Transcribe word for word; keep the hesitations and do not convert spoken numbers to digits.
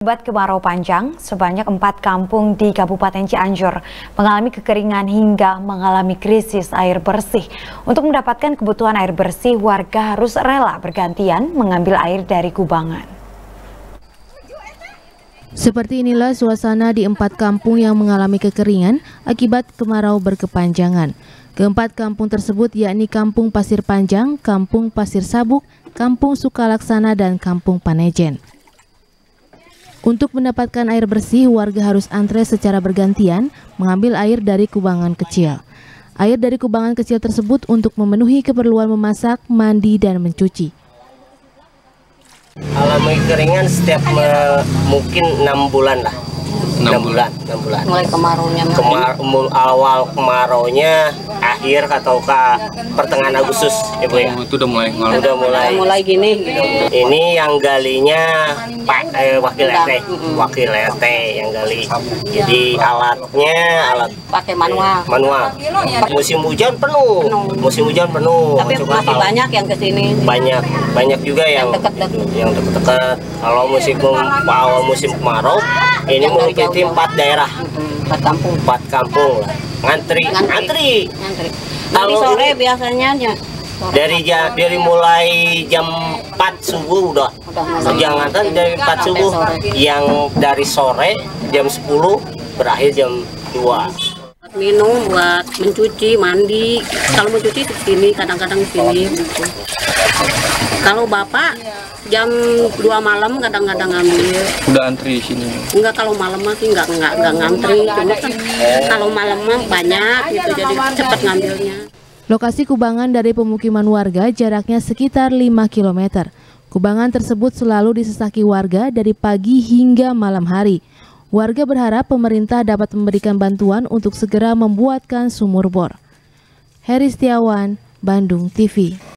Akibat kemarau panjang, sebanyak empat kampung di Kabupaten Cianjur mengalami kekeringan hingga mengalami krisis air bersih. Untuk mendapatkan kebutuhan air bersih, warga harus rela bergantian mengambil air dari kubangan. Seperti inilah suasana di empat kampung yang mengalami kekeringan akibat kemarau berkepanjangan. Keempat kampung tersebut yakni Kampung Pasir Panjang, Kampung Pasir Sabuk, Kampung Sukalaksana, dan Kampung Panejen. Untuk mendapatkan air bersih, warga harus antre secara bergantian mengambil air dari kubangan kecil. Air dari kubangan kecil tersebut untuk memenuhi keperluan memasak, mandi, dan mencuci. Alami kekeringan setiap me, mungkin enam bulan lah. enam bulan, enam bulan. Mulai kemaraunya. Kemar, awal kemaraunya akhir atau ke pertengahan Agustus, Ibu ya. Oh, itu udah mulai ngalir. Udah mulai. Udah mulai gini gitu. Ini yang galinya Pak eh, Wakil R T, Wakil R T yang gali. Jadi alatnya alat pakai manual. Manual. Musim hujan penuh. Penuh. Musim hujan penuh. Tapi Coba masih kalau banyak yang kesini. Banyak, banyak juga yang dekat-dekat. Yang dekat-dekat. Kalau musim awal musim kemarau, ini meliputi empat daerah. Empat kampung. Empat kampung lah. Ngantri, ngantri. Ngantri. Ngantri. Dari Kalau sore ini, biasanya aja. Sore. Dari jam dari mulai jam empat subuh udah. Udah Jangan kan dari empat subuh, sore. yang dari sore jam sepuluh berakhir jam dua. Minum buat mencuci, mandi. Kalau mencuci di sini, kadang-kadang di sini. Gitu. Kalau bapak jam dua malam kadang-kadang ngambil. Udah antri sini. Enggak, kalau malam masih enggak enggak enggak ngantri. Cuma kan kalau malam mah banyak gitu, jadi cepat ngambilnya. Lokasi kubangan dari pemukiman warga jaraknya sekitar lima kilometer. Kubangan tersebut selalu disesaki warga dari pagi hingga malam hari. Warga berharap pemerintah dapat memberikan bantuan untuk segera membuatkan sumur bor. Heri Setiawan, Bandung T V.